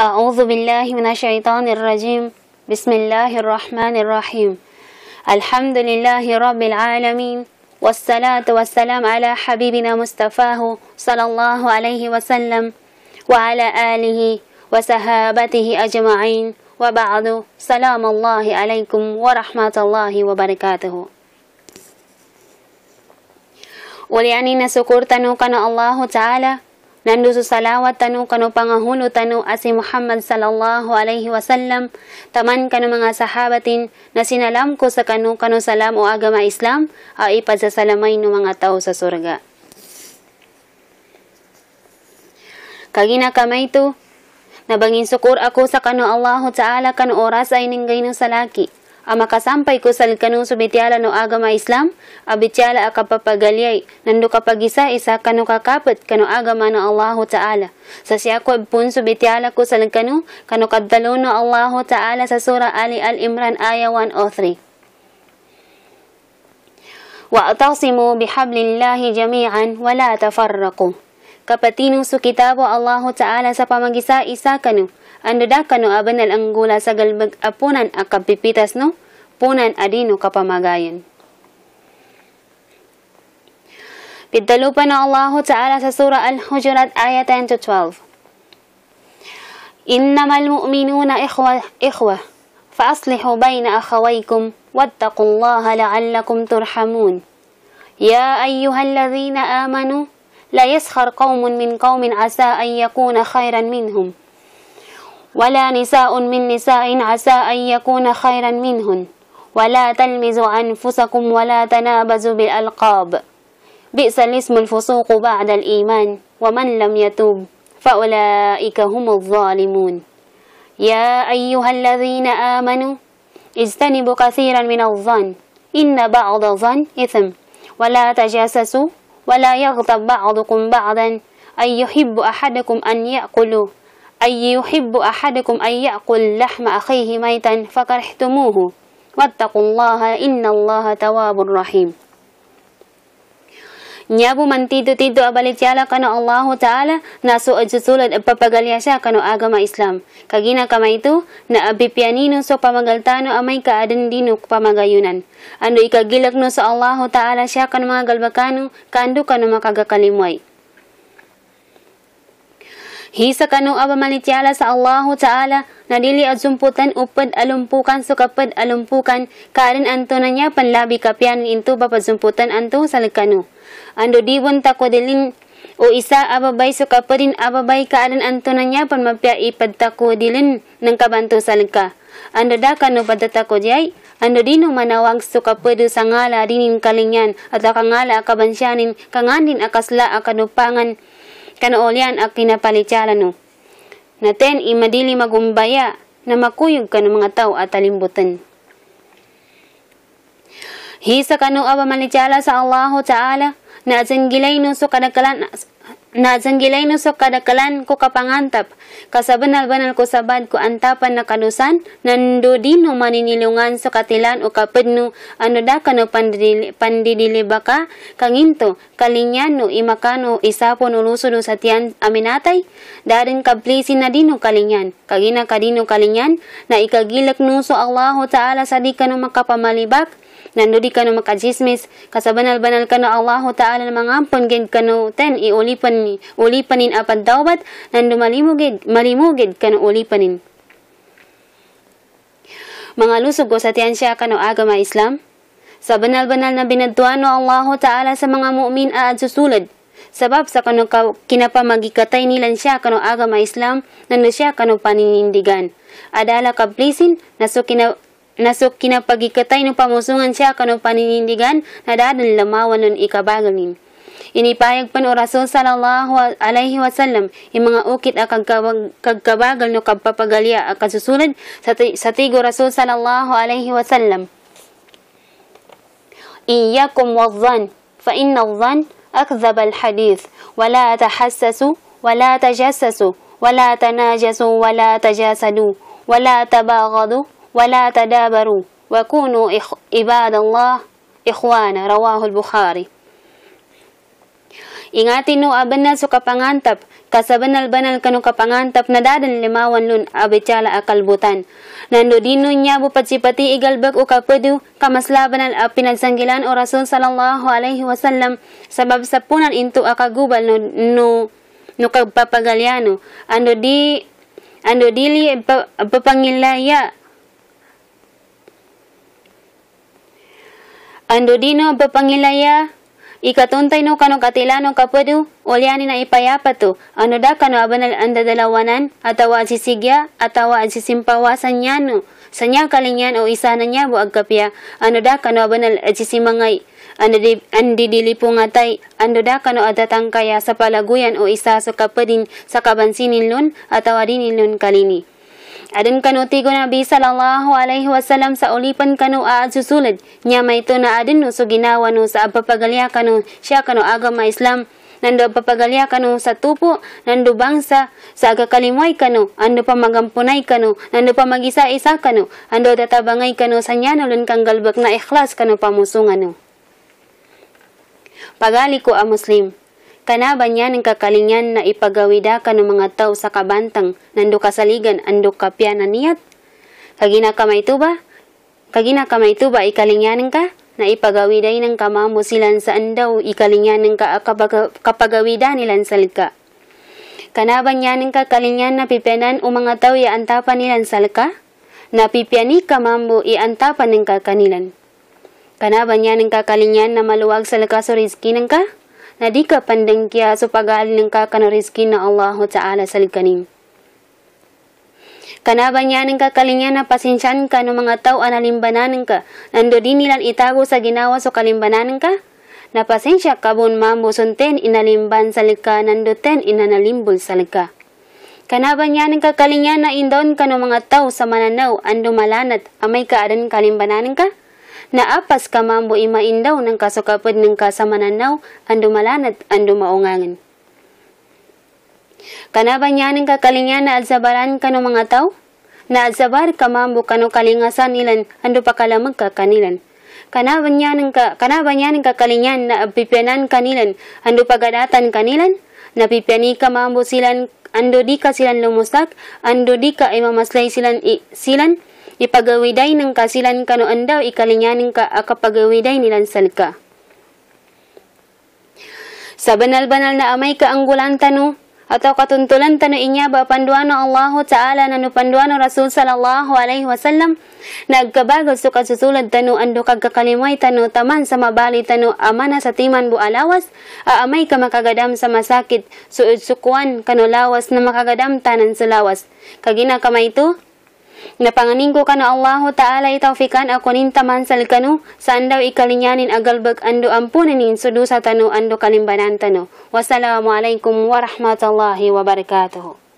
أعوذ بالله من الشيطان الرجيم بسم الله الرحمن الرحيم الحمد لله رب العالمين والصلاة والسلام على حبيبنا مصطفاه صلى الله عليه وسلم وعلى آله وصحابته أجمعين وبعد سلام الله عليكم ورحمة الله وبركاته. Ulianin na sukur tanu kana Allah Ta'ala, nandu su salawat tanu kanu pangahulu tanu asi Muhammad sallallahu alaihi wasallam, taman kanu mga sahabatin na sinalam ko sa kanu salam o agama Islam, ay ipagsasalamay no mga tao sa surga. Kagina kamay to, nabangin sukur ako sa kanu Allah Ta'ala kanu oras ay ninggay no salaki. Makasampay ko sa kanu subitiala no agama Islam, abitiala akapapagalyay, nando kapag isa kanu kakapit kanu agama no Allah Ta'ala. Sa siya ko pun subitiala ko sa kanu kadalo no Allah Ta'ala sa surah Ali Al-Imran aya 103. Wa'tasimu bihablillahi jami'an wa la tafarraqu. Kapatino su kitabo Allah Ta'ala sa pamagisa-isa kanu. Ando da kanu abanal ang gula sa galbag apunan akapipitas no, punan adino kapamagayan. Piddalupan na Allah Ta'ala sa surah Al-Hujurat ayat 10-12. Innamal mu'minuna ikhwa, faaslihu bayna akhawaykum, wattaqullaha la'allakum turhamun. Ya ayyuhalladhina amanu, la yaskhar qawmun min qawmin asa an yakuna khayran minhum. ولا نساء من نساء عسى أن يكون خيرا منهن ولا تلمزوا أنفسكم ولا تنابزوا بالألقاب بئس الاسم الفسوق بعد الإيمان ومن لم يتوب فأولئك هم الظالمون يا أيها الذين آمنوا اجتنبوا كثيرا من الظن إن بعض الظن إثم ولا تجاسسوا ولا يغتب بعضكم بعضا أن يحب أحدكم أن يحب أحدكم أن يأكل لحم أخيه ميتا فكرهتموه واتقوا الله إن الله تواب رحيم. Nyabu man tido abalityala kano Allah Ta'ala na susulad papagalya siya kano agama Islam. Kagina kama ito na abipianino so pamagaltano amay kaadan dino pamagayunan. Ando ikagilak no sa Allah Ta'ala siya kano mga galbakano kando kano makagakalimway. Hisa kanu aba malityala sa Allah Ta'ala na dili adsumputan upad alumpukan so kapad alumpukan karin anto na niya panlabi kapyan into papadsumputan anto sa kanu. Ando dibon tako dilin o isa ababay so kapadin ababay karin anto na niya panmapya ipad tako dilin ng kabanto sa ka. Ando da kanu padatako jay, ando dino manawag so kapado sa ngala dinin kalingyan at akangala akabansyanin kangandin akasla akanupangan kanoolyan ak kinapalityala no. Naten imadili magumbaya na makuyog ka ng mga tao at talimbutan. Hisa kanu aba malityala sa Allah Ta'ala na zanggilay no so kadakalan ko kapangantap kasabanal-banal ko sabad ko antapan na kadusan nando dino maninilungan sa katilan o kapedno ano da kano pandidilibaka kanginto kalinyano imakano isapon uluso sa tiyan aminatay darin kablisin na dino kalinyan kagina kadino kalinyan na ikagilak no so Allah Ta'ala sa di kano makapamalibak nando di kano makajismis kasabanal-banal kano Allah Ta'ala na mga ampon gid kano ten ulipanin apad dawbat nando malimugid kano ulipanin. Mga lusog ko sa tiyan siya kano agama Islam sa banal-banal na binadtuan no Allah Ta'ala sa mga mu'min aad susulad sabab sa kano kinapamagikatay nilan siya kano agama Islam nando siya kano paninindigan adala kablisin nasok kinapagikatay ng pamusungan siya kano paninindigan na dadan lamawan nun ikabagalin. Inipayag pan o Rasul sallallahu alaihi wasallam yung mga ukit kagkabagal no kappapagalya kasusunod sa tigo Rasul sallallahu alaihi wasallam. Iyakum wadhan fa inna wadhan akzab al-hadith wala tahassasu wala tajassasu wala tanajasu wala tajasadu wala tabaghadu wala tadabaru wa kunu ibadallah ikhwana rawahu al-Bukhari. Ingatin no aban na so kapangantap kasabanal-banal kanu kapangantap na dadan limawan lun abicala akalbutan. Nando dino niya bupat-sipati igalbag o kapadu kamaslaban al pinagsanggilan o Rasul sallallahu alaihi wasallam sabab sa punan into akagubal no kagpapagalyano. Ando dili papangilaya. Ando dino papangilaya. Ikatuntay no kano katilano kapadu, ulyani na ipayapa to. Ano da kano abanal anda dalawanan, atawa sisigya, atawa sisimpawasan niya no. Sanya kalinyan o isa na niya buag kapya. Ano da kano abanal sisimangay, andi dili pungatay. Ano da kano adatang kaya sa palaguyan o isa so kapadin sa kabansinin lun, atawa dinin lun kalini. Adun kanu tigo Nabi sallallahu alaihi wasallam sa ulipan kanu susulad. Nya may ito na adun no so ginawa no sa papagalya kanu siya kanu agama Islam. Nando papagalya kanu sa tupo, nando bangsa, sa agakalimway kanu, ando pamagampunay kanu, nando pamagisa-isa kanu, ando tatabangay kanu sa nyanolun kang galbak na ikhlas kanu pamusungan no. Pagali ko a Muslim. Kanaban niya ng kakalingan na ipagawida ka ng mga tao sa kabantang, nando kasaligan, ando kapya na niyat. Kagina kamay ito ba ikalinganin ka? Na ipagawiday ng kamamo silan sa andaw, ikalinganin ka kapagawida nilan salika. Kanaban niya ng kakalingan na pipenan o mga tao iantapan nilan salika? Na pipiani kamamo iantapan ng kakanilan. Kanaban niya ng kakalingan na maluwag salika so rizki ng ka? Na di ka pandang kya so pag-aalin ng kakanoriskin na Allah Ta'ala sa likanin. Kanaban niya ng kakalingan na pasensyan ka ng mga tao analimbanan ka, nando di nilan itago sa ginawa so kalimbanan ka, na pasensya kabun mambo sunten inalimban sa lika, nando ten inanalimbol sa lika. Kanaban niya ng kakalingan na indon ka ng mga tao sa mananaw, ando malanat, amay kaadan kalimbanan ka, na apas ka mambo imaindaw ng kasukapad ng kasamananaw, ando malanat, ando maungangan. Kanaban niya ng kakalingan na alsabaran ka ng mga tao? Na alsabar ka mambo kano kalingasan nilan, ando pakalamag ka kanilan. Kanaban niya ng kakalingan na apipianan kanilan, ando pagadatan kanilan? Na pipiani ka mambo silan, ando di ka silan lumusak, ando di ka imamaslay silan, ipagawiday ng kasilan kano andaw ikalinyanin ka akapagawiday nilan salka. Sa banal-banal na amay ka anggulan tano atau katuntulan tano inya ba panduano Allah Ta'ala nanu panduano Rasul sallallahu alaihi wasallam nagkabagal so kasusulad tano ando kagkakalimay tano taman sa mabali tano amana sa timan bu alawas aamay ka makagadam sa masakit sukuan kano lawas na makagadam tanan sa lawas kagina kamay ito napanganin ko kano Allah Ta'ala itawfikan ako nintaman sal kano saan daw ikalinyanin agalbag ando ampunanin sudu sa tano ando kalimbanan tano. Wassalamualaikum warahmatullahi wabarakatuh.